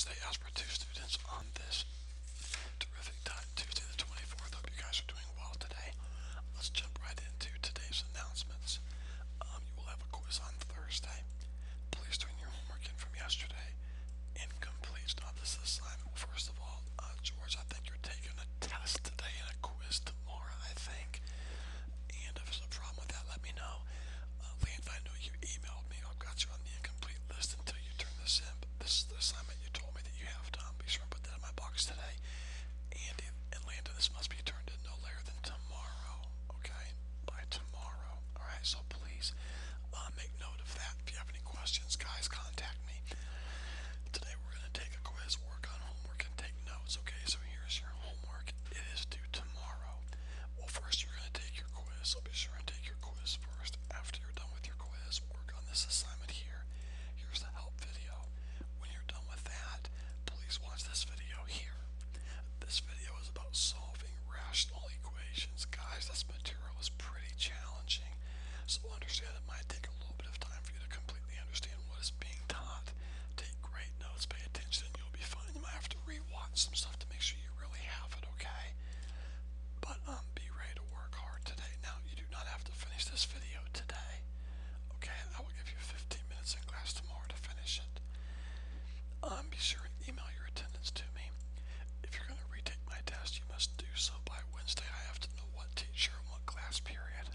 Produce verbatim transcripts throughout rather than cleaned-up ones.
Wednesday, Algebra two students on this terrific time, Tuesday the twenty-fourth. Hope you guys are doing well today. Let's jump right into today's announcements. Um, you will have a quiz on Thursday. Please turn your homework in from yesterday. Incomplete. Stop this assignment. First of all, uh, George, I think you're taking a test today and a quiz tomorrow, I think. And if there's a problem with that, let me know. Uh, Lance, I know you emailed me. I've got you on the incomplete list until you turn this in. But this is the assignment you told me that you have done. Be sure and put that in my box today. And in Atlanta, this must be turned in no later than tomorrow. Okay? By tomorrow. Alright, so please uh, make note of that. If you have any questions, guys, contact me. Today we're going to take a quiz, work on homework, and take notes. Okay, so here's your homework. It is due tomorrow. Well, first you're going to take your quiz, so be sure and take your quiz first. After you're done with your quiz, work on this assignment here. Here's the help video. When you're done with that, please watch this video here. This video is about solving rational equations. Guys, this material is pretty challenging, so understand it might take a little bit of time for you to completely understand what is being taught. Take great notes, pay attention, and you'll be fine. You might have to re-watch some stuff to make sure you really have it, okay? But um, be ready to work hard today. Now, you do not have to finish this video today, okay? I will give you fifteen minutes in class tomorrow to finish it. Um, be sure and email your attendance to me. If you're going to retake my test, you must do so by Wednesday. I have to know what teacher and what class period.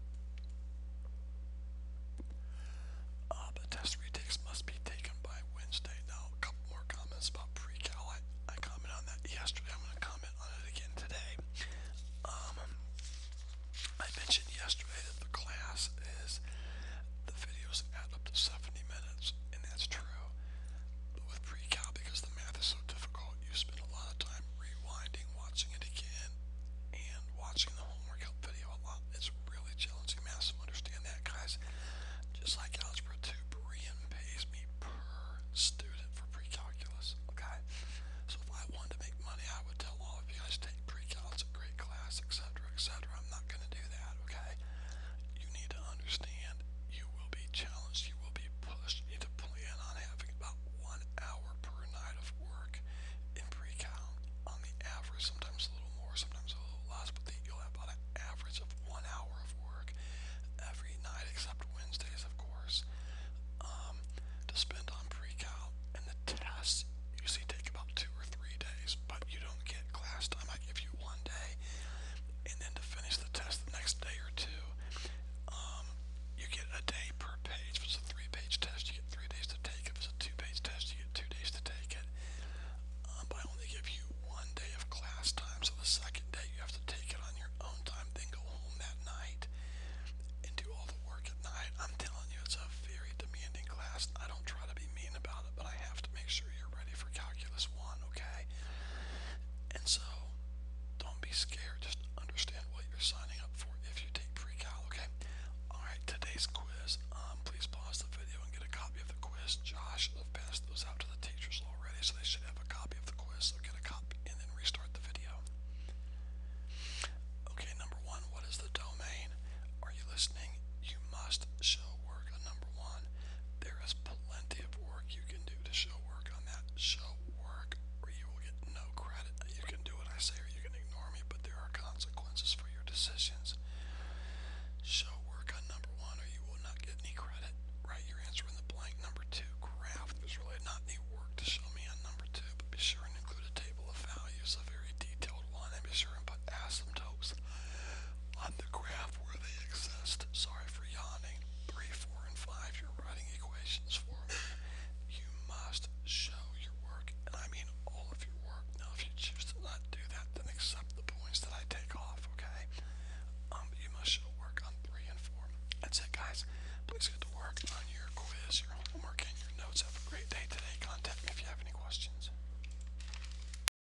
Uh, but test retakes must be taken by Wednesday. Now, a couple more comments about pre-cal. I, I commented on that yesterday. I'm going to comment on it again today. Um, I mentioned yesterday that the class is, the videos add up to seventy minutes, and that's true. But with pre-cal, because the math is so difficult, you spend a lot of time rewinding, watching it again, and watching the homework help video a lot. It's really challenging math, so understand that, guys. Just like Algebra two, Berean pays me per student for pre-calculus, okay? So if I wanted to make money, I would tell all of you guys, take pre-cal, it's a great class, et cetera, et cetera. I'm not going to do that, okay? You need to understand you will be challenged, you will be pushed. You need to plan on having about one hour per night of work in pre-cal. On the average, sometimes a little more, sometimes a little less, but you'll have about an average of one hour of work every night, except Wednesdays, of course, um, to spend on pre-cal. And the tests usually take about two or three days, but you don't get class time. I give you one day, and then to finish the test the next day or two, um, you get a day per page. If it's a three-page test, you get three days to take it. If it's a two-page test, you get two days to take it. Um, but I only give you one day of class time, so the second day you have to take it on your own time, then go home that night and do all the work at night. I'm telling you, it's a very demanding class. I don't try to be mean about it, but I have to make sure you're ready for Calculus one, okay? And so, don't be scared. Just understand what you're signing up for if you take pre-cal, okay? Alright, today's quiz. Um, please pause the video and get a copy of the quiz. Josh will pass those out to the teachers already, so they should have a copy of the quiz. So get a copy and then restart the video. Okay, number one, what is the domain? Are you listening? You must show work on number one. There is plenty of work you can do to show work on that. Show work, or you will get no credit. You can do what I say or you can ignore me, but there are consequences for your decisions. Show work on number one, or you will not get any credit. Write your answer in the blank. Number two, graph. There's really not any work to show me on number two, but be sure and include a table of values, a very detailed one, and be sure and put asymptotes on the graph where they exist. Sorry for yawning. Three, four, and five, you're writing equations for me. You must show your work, and I mean all of your work. Now, if you choose to not do that, then accept the points that I take off, okay? Um, you must show work on three and four. That's it, guys. Please get to work on your quiz, your